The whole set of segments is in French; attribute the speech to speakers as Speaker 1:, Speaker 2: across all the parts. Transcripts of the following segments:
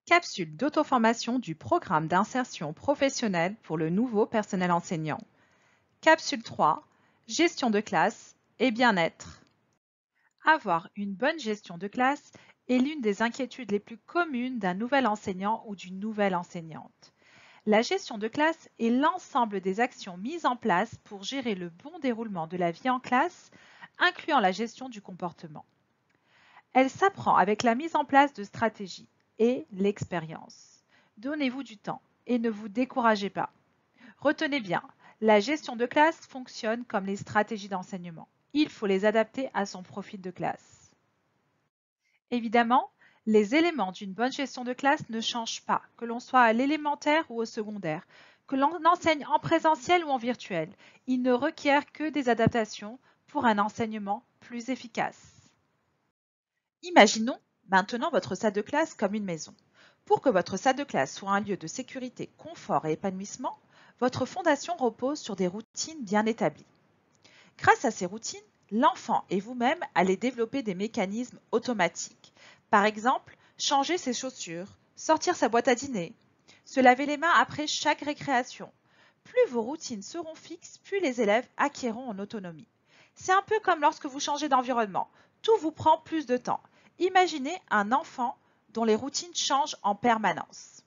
Speaker 1: Capsule d'auto-formation du programme d'insertion professionnelle pour le nouveau personnel enseignant. Capsule 3. Gestion de classe et bien-être. Avoir une bonne gestion de classe est l'une des inquiétudes les plus communes d'un nouvel enseignant ou d'une nouvelle enseignante. La gestion de classe est l'ensemble des actions mises en place pour gérer le bon déroulement de la vie en classe, incluant la gestion du comportement. Elle s'apprend avec la mise en place de stratégies et l'expérience. Donnez-vous du temps et ne vous découragez pas. Retenez bien, la gestion de classe fonctionne comme les stratégies d'enseignement. Il faut les adapter à son profil de classe. Évidemment, les éléments d'une bonne gestion de classe ne changent pas, que l'on soit à l'élémentaire ou au secondaire, que l'on enseigne en présentiel ou en virtuel. Ils ne requièrent que des adaptations pour un enseignement plus efficace. Imaginons maintenant votre salle de classe comme une maison. Pour que votre salle de classe soit un lieu de sécurité, confort et épanouissement, votre fondation repose sur des routines bien établies. Grâce à ces routines, l'enfant et vous-même allez développer des mécanismes automatiques. Par exemple, changer ses chaussures, sortir sa boîte à dîner, se laver les mains après chaque récréation. Plus vos routines seront fixes, plus les élèves acquerront en autonomie. C'est un peu comme lorsque vous changez d'environnement. Tout vous prend plus de temps. Imaginez un enfant dont les routines changent en permanence.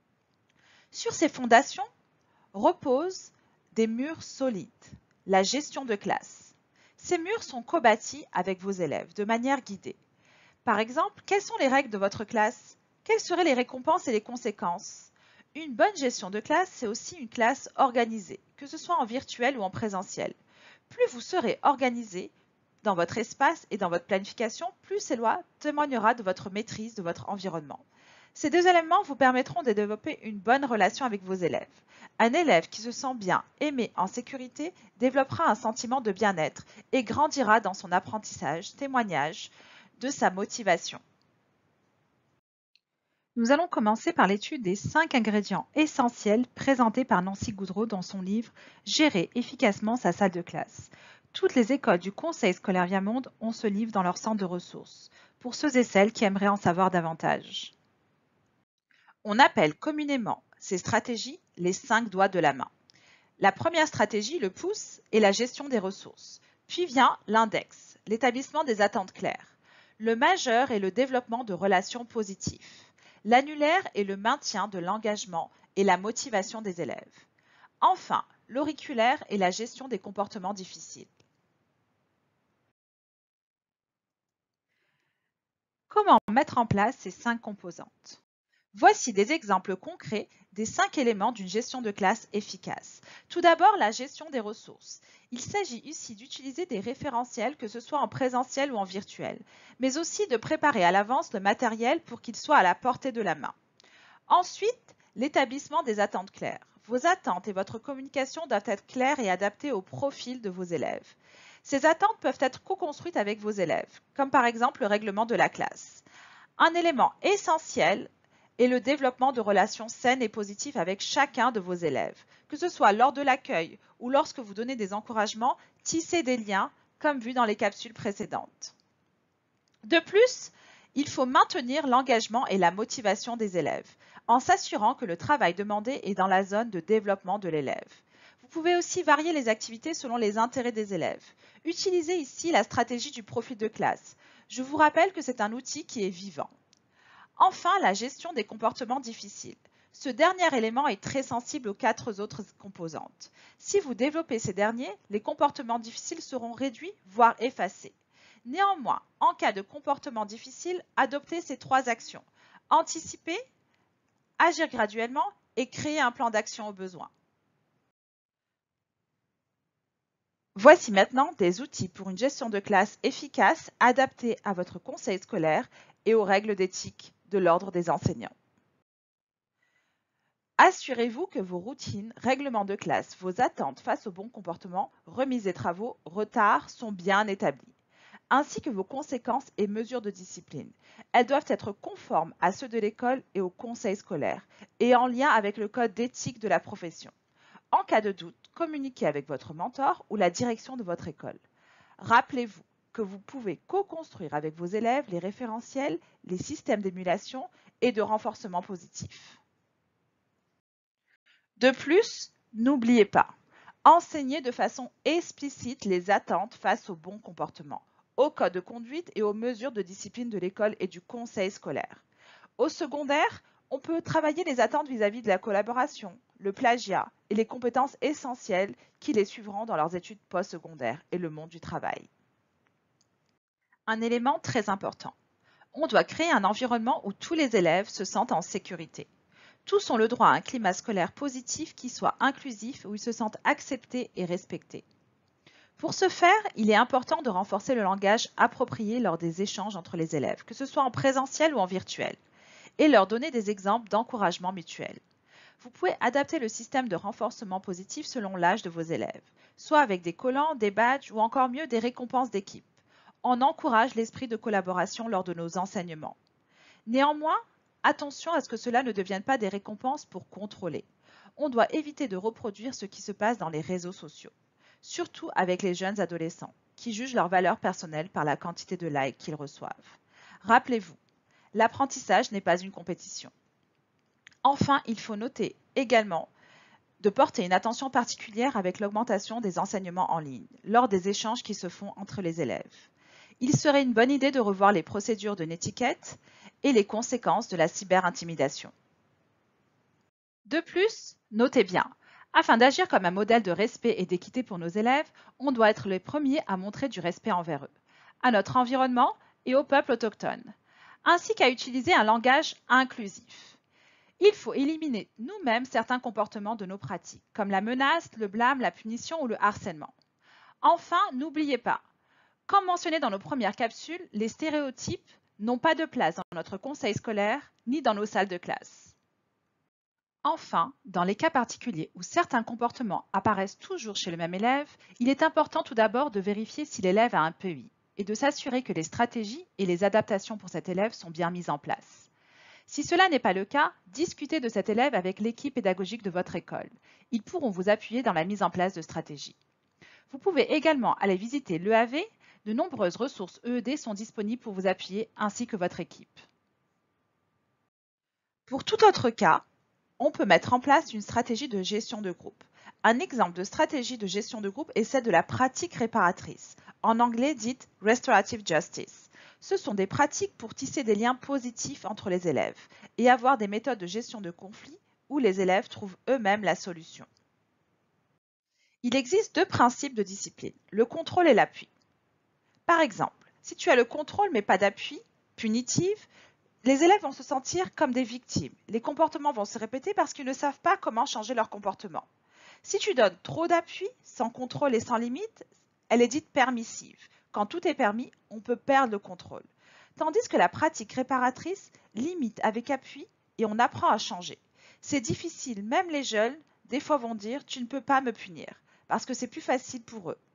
Speaker 1: Sur ces fondations reposent des murs solides, la gestion de classe. Ces murs sont co-bâtis avec vos élèves de manière guidée. Par exemple, quelles sont les règles de votre classe? Quelles seraient les récompenses et les conséquences? Une bonne gestion de classe, c'est aussi une classe organisée, que ce soit en virtuel ou en présentiel. Plus vous serez organisé dans votre espace et dans votre planification, plus cela témoignera de votre maîtrise de votre environnement. Ces deux éléments vous permettront de développer une bonne relation avec vos élèves. Un élève qui se sent bien, aimé, en sécurité, développera un sentiment de bien-être et grandira dans son apprentissage, témoignage de sa motivation. Nous allons commencer par l'étude des 5 ingrédients essentiels présentés par Nancy Goudreau dans son livre « Gérer efficacement sa salle de classe ». Toutes les écoles du Conseil scolaire Viamonde ont ce livre dans leur centre de ressources, pour ceux et celles qui aimeraient en savoir davantage. On appelle communément ces stratégies les 5 doigts de la main. La première stratégie, le pouce, est la gestion des ressources. Puis vient l'index, l'établissement des attentes claires. Le majeur est le développement de relations positives. L'annulaire est le maintien de l'engagement et la motivation des élèves. Enfin, l'auriculaire est la gestion des comportements difficiles. Comment mettre en place ces 5 composantes? Voici des exemples concrets des 5 éléments d'une gestion de classe efficace. Tout d'abord, la gestion des ressources. Il s'agit ici d'utiliser des référentiels, que ce soit en présentiel ou en virtuel, mais aussi de préparer à l'avance le matériel pour qu'il soit à la portée de la main. Ensuite, l'établissement des attentes claires. Vos attentes et votre communication doivent être claires et adaptées au profil de vos élèves. Ces attentes peuvent être co-construites avec vos élèves, comme par exemple le règlement de la classe. Un élément essentiel est le développement de relations saines et positives avec chacun de vos élèves. Que ce soit lors de l'accueil ou lorsque vous donnez des encouragements, tissez des liens, comme vu dans les capsules précédentes. De plus, il faut maintenir l'engagement et la motivation des élèves, en s'assurant que le travail demandé est dans la zone de développement de l'élève. Vous pouvez aussi varier les activités selon les intérêts des élèves. Utilisez ici la stratégie du profil de classe. Je vous rappelle que c'est un outil qui est vivant. Enfin, la gestion des comportements difficiles. Ce dernier élément est très sensible aux 4 autres composantes. Si vous développez ces derniers, les comportements difficiles seront réduits, voire effacés. Néanmoins, en cas de comportement difficile, adoptez ces 3 actions. Anticiper, agir graduellement et créer un plan d'action au besoin. Voici maintenant des outils pour une gestion de classe efficace adaptés à votre conseil scolaire et aux règles d'éthique de l'ordre des enseignants. Assurez-vous que vos routines, règlements de classe, vos attentes face au bon comportement, remises des travaux, retards sont bien établies, ainsi que vos conséquences et mesures de discipline. Elles doivent être conformes à ceux de l'école et au conseil scolaire, et en lien avec le code d'éthique de la profession. En cas de doute, communiquez avec votre mentor ou la direction de votre école. Rappelez-vous, que vous pouvez co-construire avec vos élèves les référentiels, les systèmes d'émulation et de renforcement positif. De plus, n'oubliez pas, enseignez de façon explicite les attentes face au bon comportement, au code de conduite et aux mesures de discipline de l'école et du conseil scolaire. Au secondaire, on peut travailler les attentes vis-à-vis de la collaboration, le plagiat et les compétences essentielles qui les suivront dans leurs études postsecondaires et le monde du travail. Un élément très important. On doit créer un environnement où tous les élèves se sentent en sécurité. Tous ont le droit à un climat scolaire positif qui soit inclusif, où ils se sentent acceptés et respectés. Pour ce faire, il est important de renforcer le langage approprié lors des échanges entre les élèves, que ce soit en présentiel ou en virtuel, et leur donner des exemples d'encouragement mutuel. Vous pouvez adapter le système de renforcement positif selon l'âge de vos élèves, soit avec des collants, des badges ou encore mieux des récompenses d'équipe. On encourage l'esprit de collaboration lors de nos enseignements. Néanmoins, attention à ce que cela ne devienne pas des récompenses pour contrôler. On doit éviter de reproduire ce qui se passe dans les réseaux sociaux, surtout avec les jeunes adolescents, qui jugent leur valeur personnelle par la quantité de likes qu'ils reçoivent. Rappelez-vous, l'apprentissage n'est pas une compétition. Enfin, il faut noter également de porter une attention particulière avec l'augmentation des enseignements en ligne, lors des échanges qui se font entre les élèves. Il serait une bonne idée de revoir les procédures de netiquette et les conséquences de la cyberintimidation. De plus, notez bien, afin d'agir comme un modèle de respect et d'équité pour nos élèves, on doit être les premiers à montrer du respect envers eux, à notre environnement et au peuple autochtone, ainsi qu'à utiliser un langage inclusif. Il faut éliminer nous-mêmes certains comportements de nos pratiques, comme la menace, le blâme, la punition ou le harcèlement. Enfin, n'oubliez pas, comme mentionné dans nos premières capsules, les stéréotypes n'ont pas de place dans notre conseil scolaire ni dans nos salles de classe. Enfin, dans les cas particuliers où certains comportements apparaissent toujours chez le même élève, il est important tout d'abord de vérifier si l'élève a un PEI et de s'assurer que les stratégies et les adaptations pour cet élève sont bien mises en place. Si cela n'est pas le cas, discutez de cet élève avec l'équipe pédagogique de votre école. Ils pourront vous appuyer dans la mise en place de stratégies. Vous pouvez également aller visiter l'EAV. De nombreuses ressources EED sont disponibles pour vous appuyer ainsi que votre équipe. Pour tout autre cas, on peut mettre en place une stratégie de gestion de groupe. Un exemple de stratégie de gestion de groupe est celle de la pratique réparatrice, en anglais dite Restorative Justice. Ce sont des pratiques pour tisser des liens positifs entre les élèves et avoir des méthodes de gestion de conflits où les élèves trouvent eux-mêmes la solution. Il existe deux principes de discipline, le contrôle et l'appui. Par exemple, si tu as le contrôle mais pas d'appui punitif, les élèves vont se sentir comme des victimes. Les comportements vont se répéter parce qu'ils ne savent pas comment changer leur comportement. Si tu donnes trop d'appui, sans contrôle et sans limite, elle est dite permissive. Quand tout est permis, on peut perdre le contrôle. Tandis que la pratique réparatrice limite avec appui et on apprend à changer. C'est difficile, même les jeunes, des fois vont dire « tu ne peux pas me punir » parce que c'est plus facile pour eux.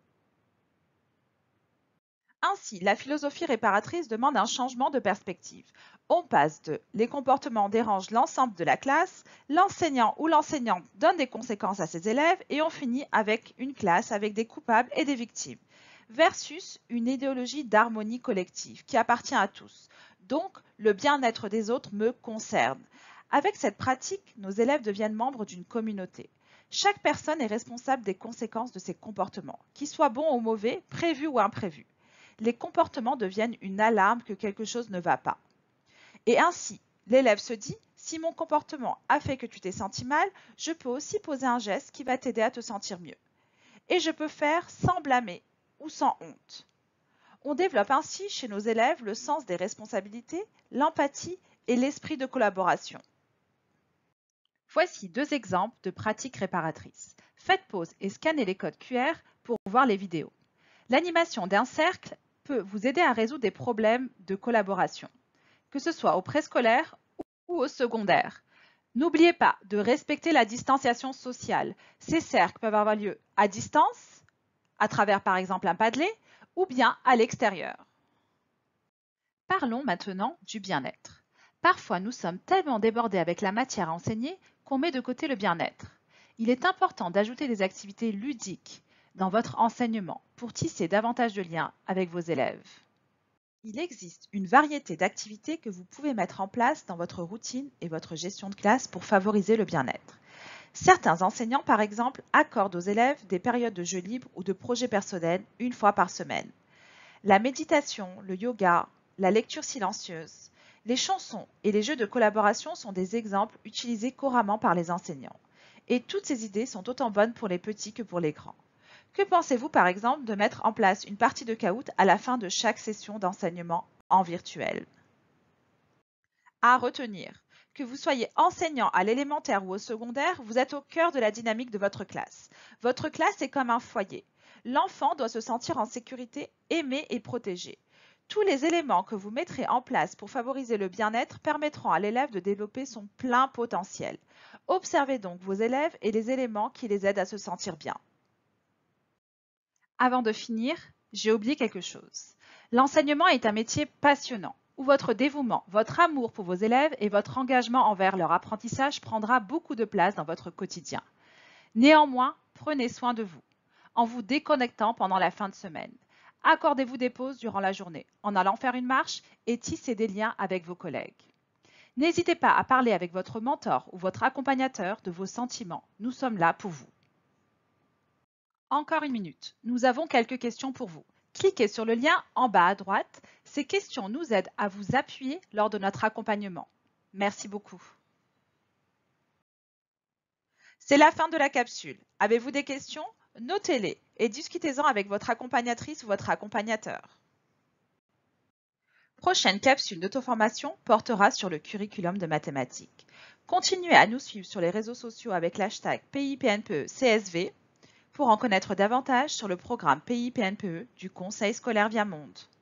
Speaker 1: Ainsi, la philosophie réparatrice demande un changement de perspective. On passe de « les comportements dérangent l'ensemble de la classe », l'enseignant ou l'enseignante donne des conséquences à ses élèves et on finit avec une classe avec des coupables et des victimes, versus une idéologie d'harmonie collective qui appartient à tous. Donc, le bien-être des autres me concerne. Avec cette pratique, nos élèves deviennent membres d'une communauté. Chaque personne est responsable des conséquences de ses comportements, qu'ils soient bons ou mauvais, prévus ou imprévus. Les comportements deviennent une alarme que quelque chose ne va pas. Et ainsi, l'élève se dit, si mon comportement a fait que tu t'es senti mal, je peux aussi poser un geste qui va t'aider à te sentir mieux. Et je peux faire sans blâmer ou sans honte. On développe ainsi chez nos élèves le sens des responsabilités, l'empathie et l'esprit de collaboration. Voici deux exemples de pratiques réparatrices. Faites pause et scannez les codes QR pour voir les vidéos. L'animation d'un cercle peut vous aider à résoudre des problèmes de collaboration, que ce soit au préscolaire ou au secondaire. N'oubliez pas de respecter la distanciation sociale. Ces cercles peuvent avoir lieu à distance, à travers par exemple un Padlet, ou bien à l'extérieur. Parlons maintenant du bien-être. Parfois, nous sommes tellement débordés avec la matière à enseigner qu'on met de côté le bien-être. Il est important d'ajouter des activités ludiques, dans votre enseignement pour tisser davantage de liens avec vos élèves. Il existe une variété d'activités que vous pouvez mettre en place dans votre routine et votre gestion de classe pour favoriser le bien-être. Certains enseignants, par exemple, accordent aux élèves des périodes de jeux libres ou de projets personnels une fois par semaine. La méditation, le yoga, la lecture silencieuse, les chansons et les jeux de collaboration sont des exemples utilisés couramment par les enseignants. Et toutes ces idées sont autant bonnes pour les petits que pour les grands. Que pensez-vous par exemple de mettre en place une partie de Kahoot à la fin de chaque session d'enseignement en virtuel? À retenir, que vous soyez enseignant à l'élémentaire ou au secondaire, vous êtes au cœur de la dynamique de votre classe. Votre classe est comme un foyer. L'enfant doit se sentir en sécurité, aimé et protégé. Tous les éléments que vous mettrez en place pour favoriser le bien-être permettront à l'élève de développer son plein potentiel. Observez donc vos élèves et les éléments qui les aident à se sentir bien. Avant de finir, j'ai oublié quelque chose. L'enseignement est un métier passionnant, où votre dévouement, votre amour pour vos élèves et votre engagement envers leur apprentissage prendra beaucoup de place dans votre quotidien. Néanmoins, prenez soin de vous, en vous déconnectant pendant la fin de semaine. Accordez-vous des pauses durant la journée, en allant faire une marche et tissez des liens avec vos collègues. N'hésitez pas à parler avec votre mentor ou votre accompagnateur de vos sentiments. Nous sommes là pour vous. Encore une minute, nous avons quelques questions pour vous. Cliquez sur le lien en bas à droite. Ces questions nous aident à vous appuyer lors de notre accompagnement. Merci beaucoup. C'est la fin de la capsule. Avez-vous des questions? Notez-les et discutez-en avec votre accompagnatrice ou votre accompagnateur. Prochaine capsule d'auto-formation portera sur le curriculum de mathématiques. Continuez à nous suivre sur les réseaux sociaux avec l'hashtag PIPNPE-CSV pour en connaître davantage sur le programme PIPNPE du Conseil scolaire Viamonde.